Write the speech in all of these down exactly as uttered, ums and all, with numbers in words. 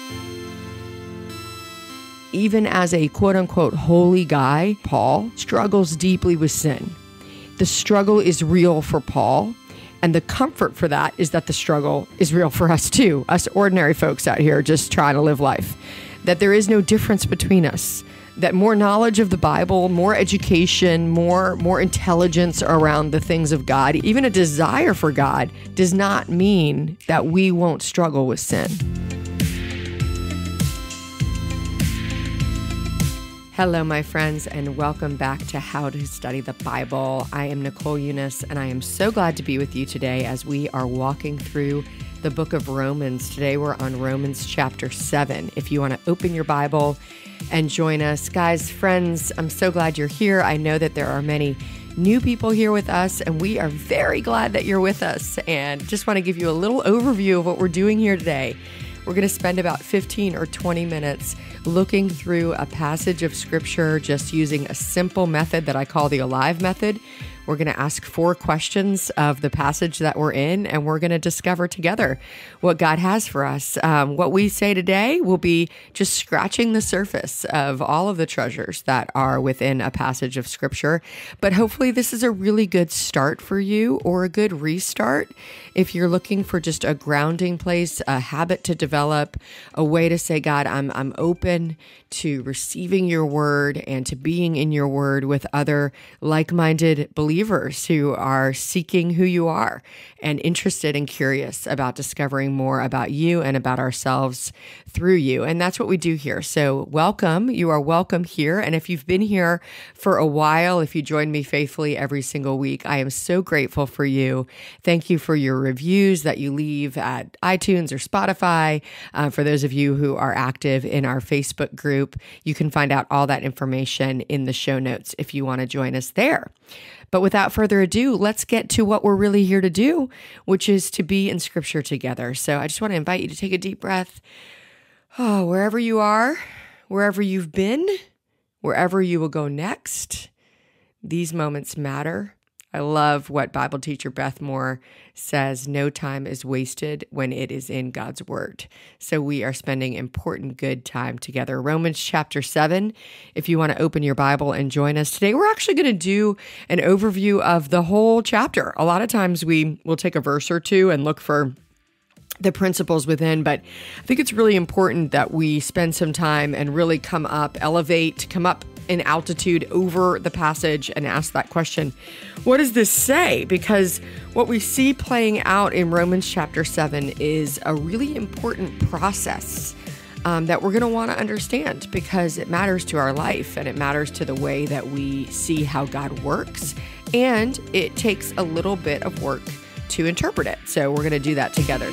Even as a quote-unquote holy guy, Paul struggles deeply with sin. The struggle is real for Paul, and the comfort for that is that the struggle is real for us too, us ordinary folks out here just trying to live life. That there is no difference between us. That more knowledge of the Bible, more education, more, more intelligence around the things of God, even a desire for God, does not mean that we won't struggle with sin. Hello, my friends, and welcome back to How to Study the Bible. I am Nicole Unice, and I am so glad to be with you today as we are walking through the book of Romans. Today, we're on Romans chapter seven. If you want to open your Bible and join us. Guys, friends, I'm so glad you're here. I know that there are many new people here with us, and we are very glad that you're with us. And just want to give you a little overview of what we're doing here today. We're going to spend about fifteen or twenty minutes looking through a passage of scripture, just using a simple method that I call the alive method. We're going to ask four questions of the passage that we're in, and we're going to discover together what God has for us. Um, what we say today will be just scratching the surface of all of the treasures that are within a passage of scripture. But hopefully this is a really good start for you, or a good restart if you're looking for just a grounding place, a habit to develop, a way to say, God, I'm I'm open to receiving your word and to being in your word with other like-minded believers who are seeking who you are and interested and curious about discovering more about you and about ourselves through you. And that's what we do here. So welcome. You are welcome here. And if you've been here for a while, if you join me faithfully every single week, I am so grateful for you. Thank you for your reviews that you leave at iTunes or Spotify. Uh, for those of you who are active in our Facebook group, you can find out all that information in the show notes if you want to join us there. But without further ado, let's get to what we're really here to do, which is to be in scripture together. So I just want to invite you to take a deep breath. Oh, wherever you are, wherever you've been, wherever you will go next, these moments matter. I love what Bible teacher Beth Moore says, no time is wasted when it is in God's word. So we are spending important, good time together. Romans chapter seven, if you want to open your Bible and join us today, we're actually going to do an overview of the whole chapter. A lot of times we will take a verse or two and look for the principles within, but I think it's really important that we spend some time and really come up, elevate, come up in altitude over the passage and ask that question, what does this say? Because what we see playing out in Romans chapter seven is a really important process um, that we're going to want to understand, because it matters to our life and it matters to the way that we see how God works, and it takes a little bit of work to interpret it. So we're going to do that together.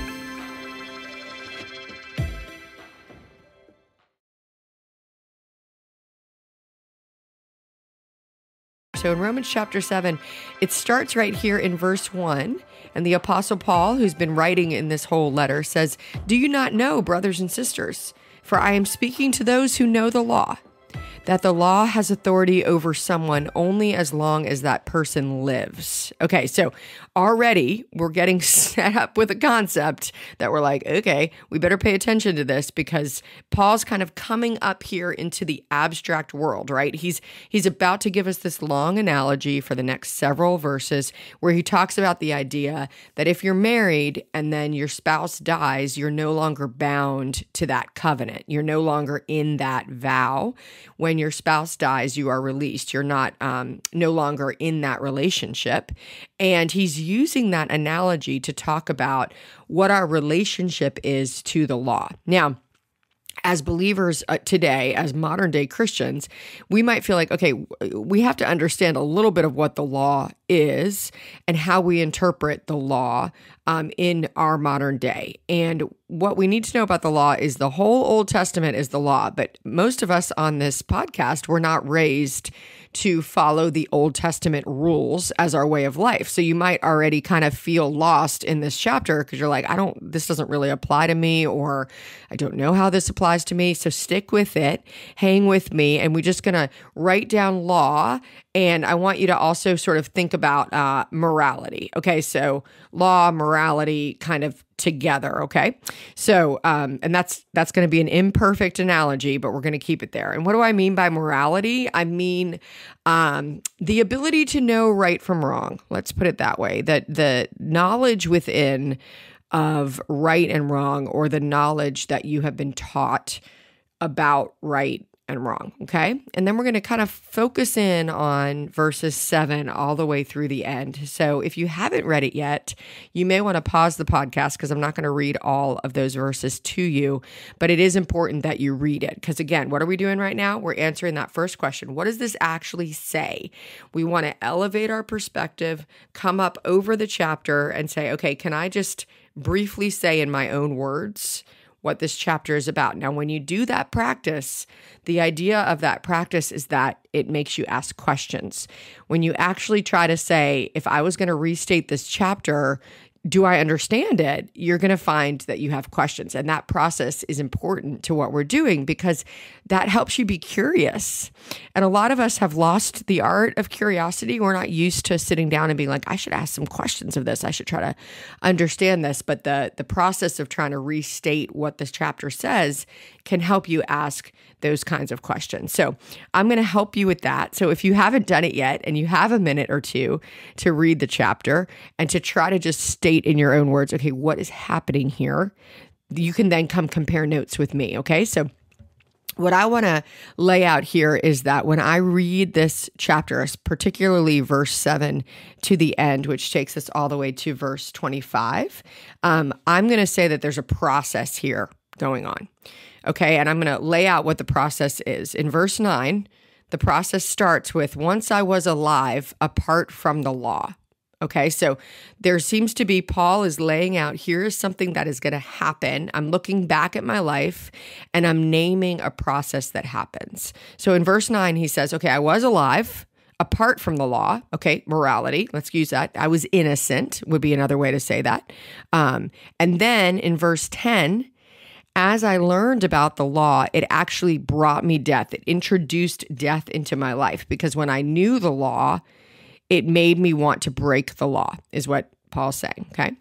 So in Romans chapter seven, it starts right here in verse one, and the Apostle Paul, who's been writing in this whole letter, says, "Do you not know, brothers and sisters, for I am speaking to those who know the law, that the law has authority over someone only as long as that person lives." Okay, so already we're getting set up with a concept that we're like, okay, we better pay attention to this, because Paul's kind of coming up here into the abstract world, right? He's he's about to give us this long analogy for the next several verses where he talks about the idea that if you're married and then your spouse dies, you're no longer bound to that covenant. You're no longer in that vow. When your spouse dies, you are released. You're not um, no longer in that relationship. And he's using that analogy to talk about what our relationship is to the law. Now, as believers uh, today, as modern day Christians, we might feel like, okay, we have to understand a little bit of what the law is and how we interpret the law um, in our modern day. And what we need to know about the law is the whole Old Testament is the law. But most of us on this podcast were not raised to follow the Old Testament rules as our way of life. So you might already kind of feel lost in this chapter because you're like, I don't, this doesn't really apply to me, or I don't know how this applies to me. So stick with it, hang with me, and we're just going to write down law. And I want you to also sort of think about uh, morality. Okay, so law, morality, kind of together, okay? So, um, and that's that's going to be an imperfect analogy, but we're going to keep it there. And what do I mean by morality? I mean um, the ability to know right from wrong. Let's put it that way. That the knowledge within of right and wrong, or the knowledge that you have been taught about right and wrong, okay? And then we're going to kind of focus in on verses seven all the way through the end. So if you haven't read it yet, you may want to pause the podcast because I'm not going to read all of those verses to you, but it is important that you read it because, again, what are we doing right now? We're answering that first question. What does this actually say? We want to elevate our perspective, come up over the chapter and say, okay, can I just briefly say in my own words what this chapter is about? Now, when you do that practice, the idea of that practice is that it makes you ask questions. When you actually try to say, if I was going to restate this chapter, do I understand it? You're going to find that you have questions. And that process is important to what we're doing because that helps you be curious. And a lot of us have lost the art of curiosity. We're not used to sitting down and being like, I should ask some questions of this. I should try to understand this. But the, the process of trying to restate what this chapter says can help you ask those kinds of questions. So I'm going to help you with that. So if you haven't done it yet and you have a minute or two to read the chapter and to try to just state in your own words, okay, what is happening here? You can then come compare notes with me, okay? So what I want to lay out here is that when I read this chapter, particularly verse seven to the end, which takes us all the way to verse twenty-five, um, I'm going to say that there's a process here going on. Okay, and I'm going to lay out what the process is. In verse nine, the process starts with, once I was alive apart from the law. Okay, so there seems to be, Paul is laying out, here is something that is going to happen. I'm looking back at my life and I'm naming a process that happens. So in verse nine, he says, okay, I was alive apart from the law. Okay, morality, let's use that. I was innocent would be another way to say that. Um, and then in verse ten, as I learned about the law, it actually brought me death. It introduced death into my life because when I knew the law, it made me want to break the law, is what Paul's saying, okay?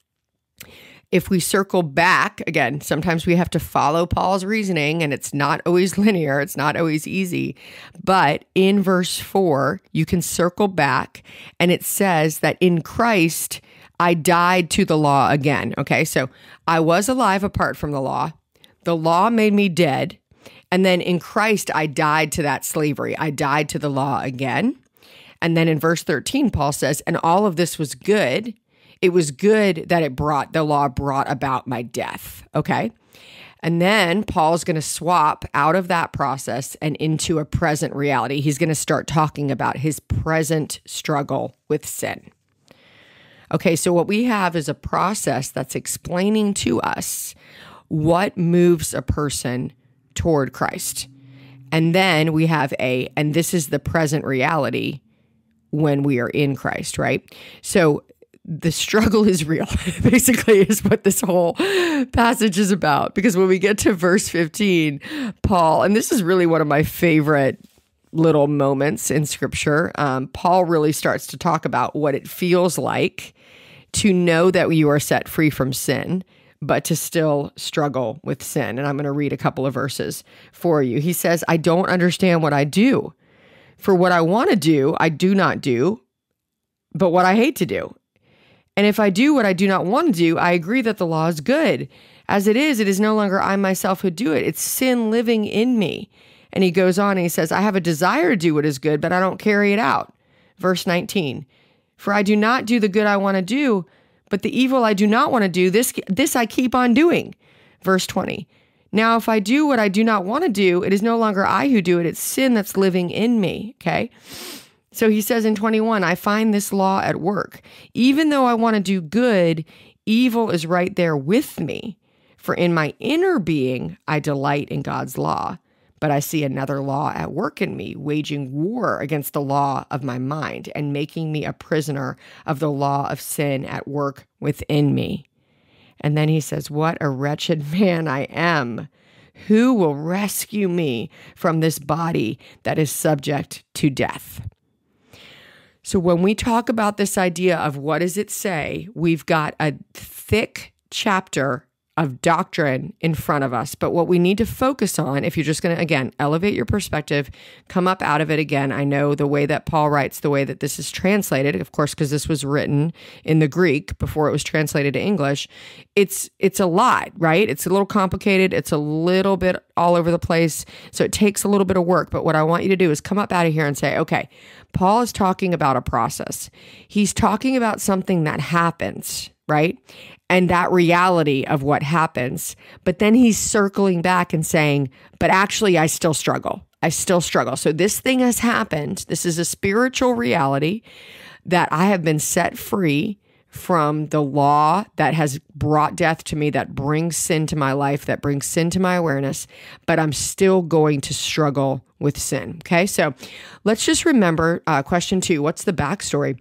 If we circle back, again, sometimes we have to follow Paul's reasoning, and it's not always linear, it's not always easy. But in verse four, you can circle back, and it says that in Christ, I died to the law again, okay? So I was alive apart from the law. The law made me dead. And then in Christ, I died to that slavery. I died to the law again. And then in verse thirteen, Paul says, and all of this was good. It was good that it brought, the law brought about my death, okay? And then Paul's going to swap out of that process and into a present reality. He's going to start talking about his present struggle with sin. Okay, so what we have is a process that's explaining to us what moves a person toward Christ. And then we have a, and this is the present reality when we are in Christ, right? So the struggle is real, basically, is what this whole passage is about. Because when we get to verse fifteen, Paul, and this is really one of my favorite little moments in scripture, um, Paul really starts to talk about what it feels like to know that you are set free from sin, but to still struggle with sin. And I'm going to read a couple of verses for you. He says, I don't understand what I do. For what I want to do, I do not do, but what I hate to do. And if I do what I do not want to do, I agree that the law is good. As it is, it is no longer I myself who do it. It's sin living in me. And he goes on and he says, I have a desire to do what is good, but I don't carry it out. Verse nineteen, for I do not do the good I want to do, but the evil I do not want to do, this, this I keep on doing. Verse twenty, now if I do what I do not want to do, it is no longer I who do it, it's sin that's living in me, okay? So he says in twenty-one, I find this law at work. Even though I want to do good, evil is right there with me. For in my inner being, I delight in God's law. But I see another law at work in me, waging war against the law of my mind and making me a prisoner of the law of sin at work within me. And then he says, what a wretched man I am. Who will rescue me from this body that is subject to death? So when we talk about this idea of what does it say, we've got a thick chapter of doctrine in front of us. But what we need to focus on, if you're just going to, again, elevate your perspective, come up out of it again. I know the way that Paul writes, the way that this is translated, of course, because this was written in the Greek before it was translated to English, it's it's a lot, right? It's a little complicated. It's a little bit all over the place. So it takes a little bit of work. But what I want you to do is come up out of here and say, okay, Paul is talking about a process. He's talking about something that happens, right? And that reality of what happens. But then he's circling back and saying, but actually, I still struggle. I still struggle. So this thing has happened. This is a spiritual reality that I have been set free from the law that has brought death to me, that brings sin to my life, that brings sin to my awareness, but I'm still going to struggle with sin. Okay, so let's just remember uh, question two, what's the backstory?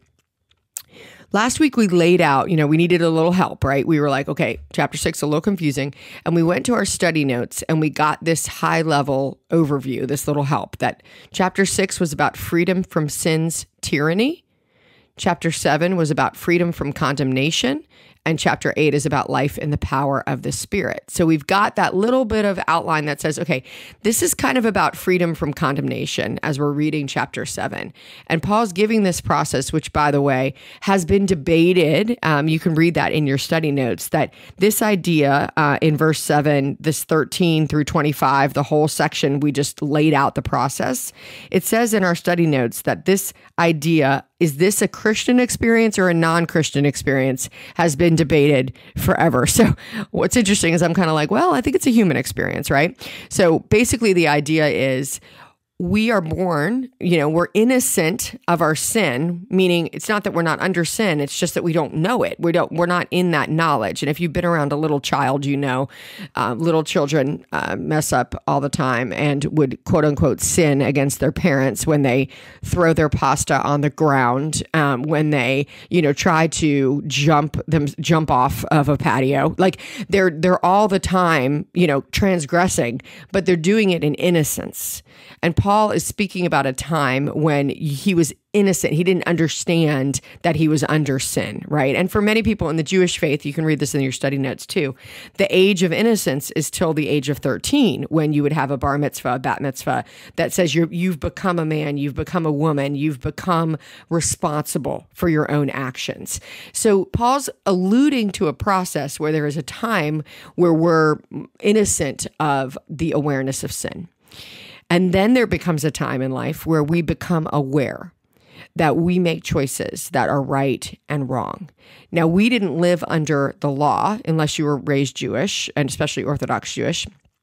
Last week we laid out, you know, we needed a little help, right? We were like, okay, chapter six, a little confusing. And we went to our study notes and we got this high level overview, this little help that chapter six was about freedom from sin's tyranny. Chapter seven was about freedom from condemnation. And chapter eight is about life in the power of the Spirit. So we've got that little bit of outline that says, okay, this is kind of about freedom from condemnation as we're reading chapter seven. And Paul's giving this process, which, by the way, has been debated. Um, you can read that in your study notes, that this idea uh, in verse seven, this thirteen through twenty-five, the whole section, we just laid out the process. It says in our study notes that this idea, is this a Christian experience or a non-Christian experience, has been debated forever. So what's interesting is I'm kind of like, well, I think it's a human experience, right? So basically the idea is we are born, you know, we're innocent of our sin, meaning it's not that we're not under sin, it's just that we don't know it. We don't, we're not in that knowledge. And if you've been around a little child, you know, uh, little children uh, mess up all the time and would quote unquote sin against their parents when they throw their pasta on the ground, um, when they, you know, try to jump them, jump off of a patio. Like they're, they're all the time, you know, transgressing, but they're doing it in innocence. And Paul is speaking about a time when he was innocent. He didn't understand that he was under sin, right? And for many people in the Jewish faith, you can read this in your study notes too, the age of innocence is till the age of thirteen, when you would have a bar mitzvah, a bat mitzvah, that says you're, you've become a man, you've become a woman, you've become responsible for your own actions. So Paul's alluding to a process where there is a time where we're innocent of the awareness of sin. And then there becomes a time in life where we become aware that we make choices that are right and wrong. Now, we didn't live under the law unless you were raised Jewish, and especially Orthodox Jewish.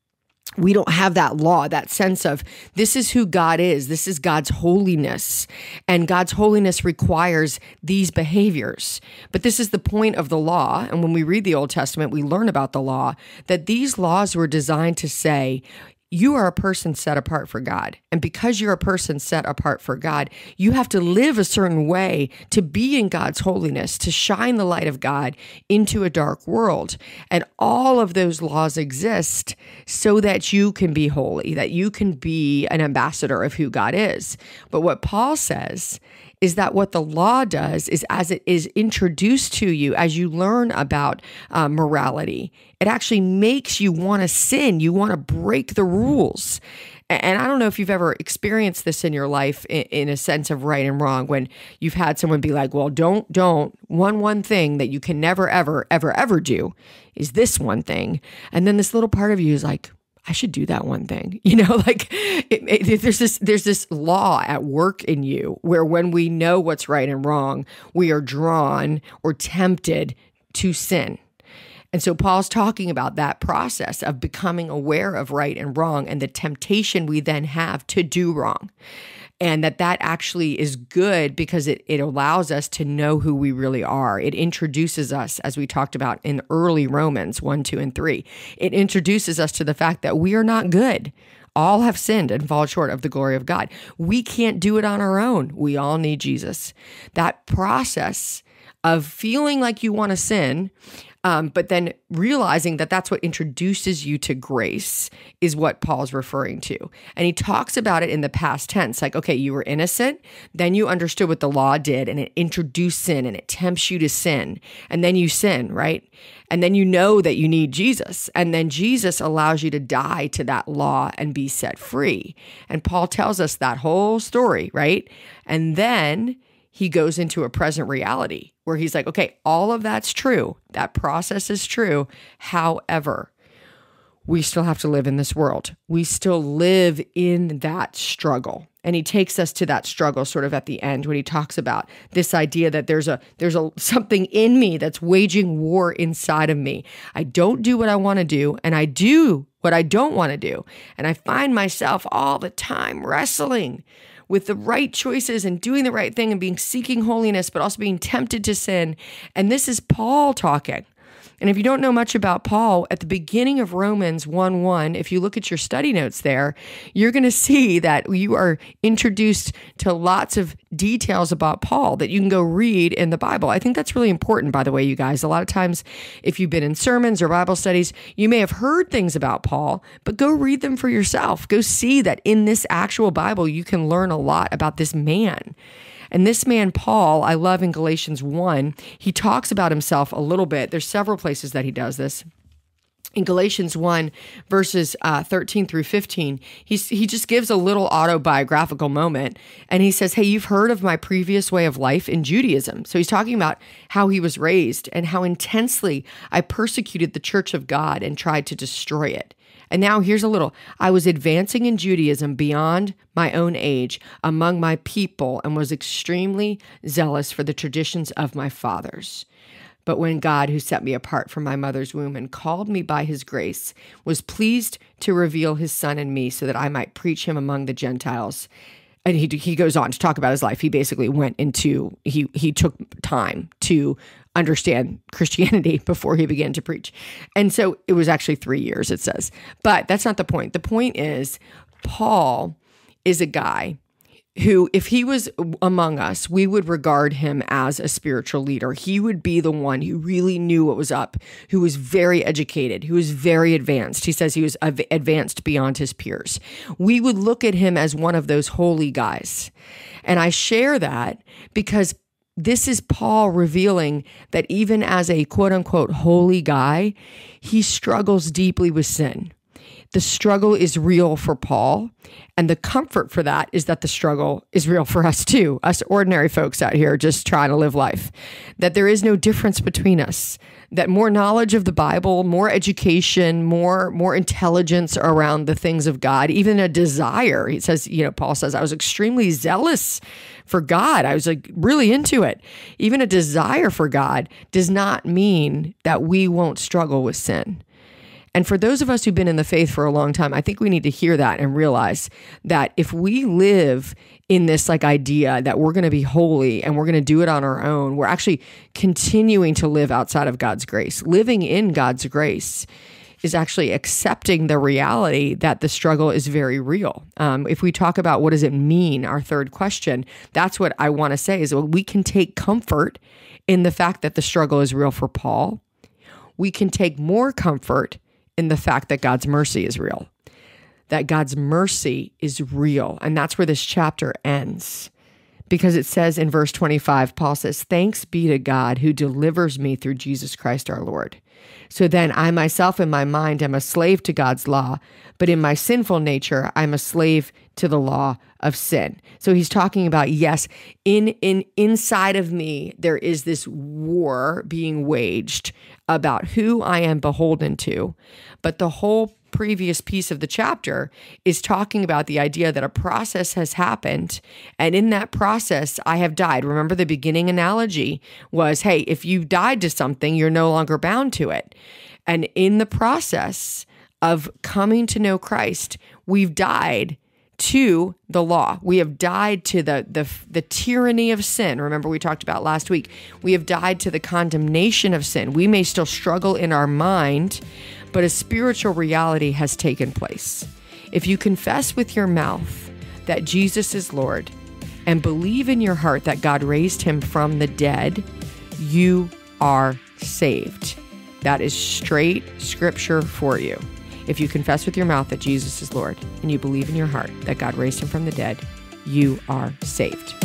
We don't have that law, that sense of this is who God is. This is God's holiness. And God's holiness requires these behaviors. But this is the point of the law. And when we read the Old Testament, we learn about the law, that these laws were designed to say, you are a person set apart for God. And because you're a person set apart for God, you have to live a certain way to be in God's holiness, to shine the light of God into a dark world. And all of those laws exist so that you can be holy, that you can be an ambassador of who God is. But what Paul says is that what the law does is, as it is introduced to you, as you learn about uh, morality, it actually makes you want to sin. You want to break the rules. And I don't know if you've ever experienced this in your life in, in a sense of right and wrong, when you've had someone be like, well, don't, don't, one, one thing that you can never, ever, ever, ever do is this one thing. And then this little part of you is like, I should do that one thing, you know, like it, it, there's this, there's this law at work in you where when we know what's right and wrong, we are drawn or tempted to sin. And so Paul's talking about that process of becoming aware of right and wrong and the temptation we then have to do wrong. And that that actually is good because it, it allows us to know who we really are. It introduces us, as we talked about in early Romans one, two, and three, it introduces us to the fact that we are not good. All have sinned and fall short of the glory of God. We can't do it on our own. We all need Jesus. That process of feeling like you want to sin, Um, but then realizing that that's what introduces you to grace is what Paul's referring to. And he talks about it in the past tense, like, okay, you were innocent, then you understood what the law did, and it introduced sin, and it tempts you to sin. And then you sin, right? And then you know that you need Jesus. And then Jesus allows you to die to that law and be set free. And Paul tells us that whole story, right? And then he goes into a present reality where he's like, okay, all of that's true. That process is true. However, we still have to live in this world. We still live in that struggle. And he takes us to that struggle sort of at the end when he talks about this idea that there's a there's a something in me that's waging war inside of me. I don't do what I want to do, and I do what I don't want to do. And I find myself all the time wrestling with the right choices and doing the right thing and being seeking holiness, but also being tempted to sin. And this is Paul talking. And if you don't know much about Paul, at the beginning of Romans one one, if you look at your study notes there, you're going to see that you are introduced to lots of details about Paul that you can go read in the Bible. I think that's really important, by the way, you guys. A lot of times, if you've been in sermons or Bible studies, you may have heard things about Paul, but go read them for yourself. Go see that in this actual Bible, you can learn a lot about this man. And this man, Paul, I love in Galatians one, he talks about himself a little bit. There's several places that he does this. In Galatians one, verses uh, thirteen through fifteen, he's, he just gives a little autobiographical moment. And he says, hey, you've heard of my previous way of life in Judaism. So he's talking about how he was raised and how intensely I persecuted the church of God and tried to destroy it. And now here's a little. I was advancing in Judaism beyond my own age among my people and was extremely zealous for the traditions of my fathers. But when God, who set me apart from my mother's womb and called me by his grace, was pleased to reveal his son in me so that I might preach him among the Gentiles. And he he goes on to talk about his life. He basically went into, he he took time to understand Christianity before he began to preach. And so it was actually three years, it says. But that's not the point. The point is, Paul is a guy who, if he was among us, we would regard him as a spiritual leader. He would be the one who really knew what was up, who was very educated, who was very advanced. He says he was advanced beyond his peers. We would look at him as one of those holy guys. And I share that because this is Paul revealing that even as a quote unquote holy guy, he struggles deeply with sin. The struggle is real for Paul, and the comfort for that is that the struggle is real for us too, us ordinary folks out here just trying to live life, that there is no difference between us, that more knowledge of the Bible, more education, more, more intelligence around the things of God, even a desire. He says, you know, Paul says, I was extremely zealous for God. I was like really into it. Even a desire for God does not mean that we won't struggle with sin. And for those of us who've been in the faith for a long time, I think we need to hear that and realize that if we live in this like idea that we're going to be holy and we're going to do it on our own, we're actually continuing to live outside of God's grace. Living in God's grace is actually accepting the reality that the struggle is very real. Um, if we talk about what does it mean, our third question, that's what I want to say is well, we can take comfort in the fact that the struggle is real for Paul. We can take more comfort in the fact that God's mercy is real, that God's mercy is real. And that's where this chapter ends. Because it says in verse twenty-five, Paul says, thanks be to God who delivers me through Jesus Christ our Lord. So then I myself in my mind am a slave to God's law, but in my sinful nature, I'm a slave to the law of sin. So he's talking about, yes, in, in inside of me, there is this war being waged about who I am beholden to. But the whole previous piece of the chapter is talking about the idea that a process has happened. And in that process, I have died. Remember the beginning analogy was, hey, if you died to something, you're no longer bound to it. And in the process of coming to know Christ, we've died to the law. We have died to the, the the tyranny of sin. Remember we talked about last week. We have died to the condemnation of sin. We may still struggle in our mind, but a spiritual reality has taken place. If you confess with your mouth that Jesus is Lord and believe in your heart that God raised him from the dead, you are saved. That is straight scripture for you. If you confess with your mouth that Jesus is Lord and you believe in your heart that God raised him from the dead, you are saved.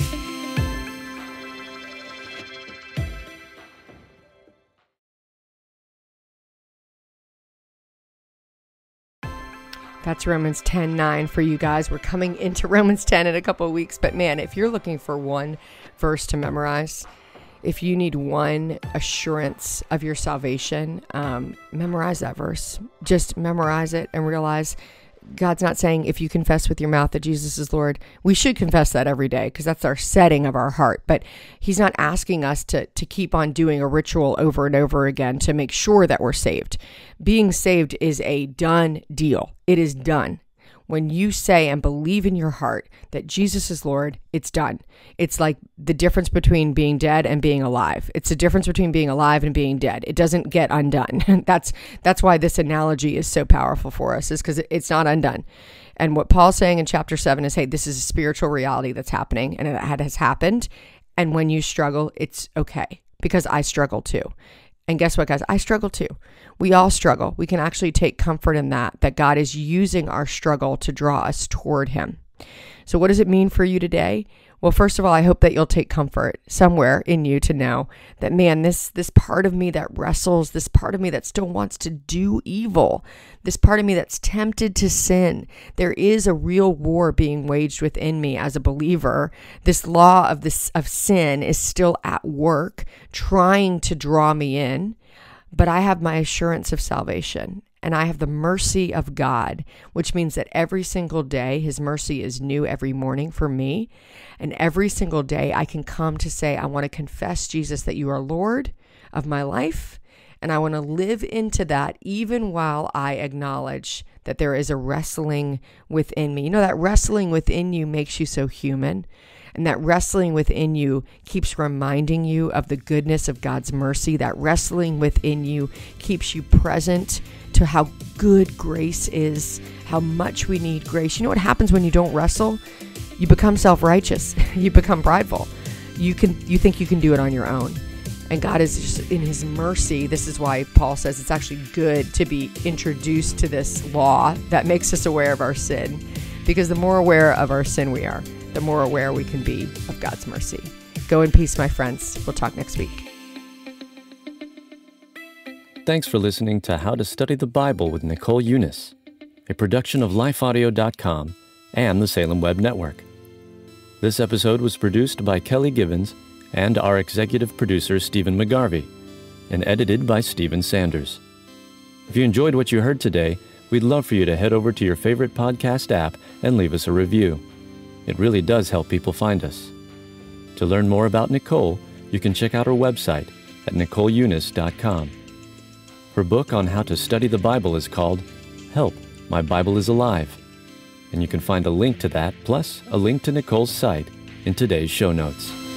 That's Romans ten nine for you guys. We're coming into Romans ten in a couple of weeks. But man, if you're looking for one verse to memorize, if you need one assurance of your salvation, um, memorize that verse. Just memorize it and realize God's not saying if you confess with your mouth that Jesus is Lord. We should confess that every day because that's our setting of our heart. But he's not asking us to, to keep on doing a ritual over and over again to make sure that we're saved. Being saved is a done deal. It is done. When you say and believe in your heart that Jesus is Lord, it's done. It's like the difference between being dead and being alive. It's the difference between being alive and being dead. It doesn't get undone. that's that's why this analogy is so powerful for us, is because it's not undone. And what Paul's saying in chapter seven is, hey, this is a spiritual reality that's happening, and it has happened. And when you struggle, it's okay, because I struggle too. And guess what, guys? I struggle too. We all struggle. We can actually take comfort in that, that God is using our struggle to draw us toward him. So what does it mean for you today? Well, first of all, I hope that you'll take comfort somewhere in you to know that, man, this this part of me that wrestles, this part of me that still wants to do evil, this part of me that's tempted to sin, there is a real war being waged within me as a believer. This law of this of sin is still at work, trying to draw me in, but I have my assurance of salvation. And I have the mercy of God, which means that every single day, his mercy is new every morning for me. And every single day I can come to say, I want to confess, Jesus, that you are Lord of my life. And I want to live into that even while I acknowledge that there is a wrestling within me. You know, that wrestling within you makes you so human. And that wrestling within you keeps reminding you of the goodness of God's mercy. That wrestling within you keeps you present to how good grace is, how much we need grace. You know what happens when you don't wrestle? You become self-righteous. You become prideful. You can, you think you can do it on your own. And God is just in his mercy. This is why Paul says it's actually good to be introduced to this law that makes us aware of our sin. Because the more aware of our sin we are, the more aware we can be of God's mercy. Go in peace, my friends. We'll talk next week. Thanks for listening to How to Study the Bible with Nicole Unice, a production of life audio dot com and the Salem Web Network. This episode was produced by Kelly Gibbons and our executive producer, Stephen McGarvey, and edited by Stephen Sanders. If you enjoyed what you heard today, we'd love for you to head over to your favorite podcast app and leave us a review. It really does help people find us. To learn more about Nicole, you can check out her website at nicole unice dot com. Her book on how to study the Bible is called Help, My Bible is Alive, and you can find a link to that, plus a link to Nicole's site, in today's show notes.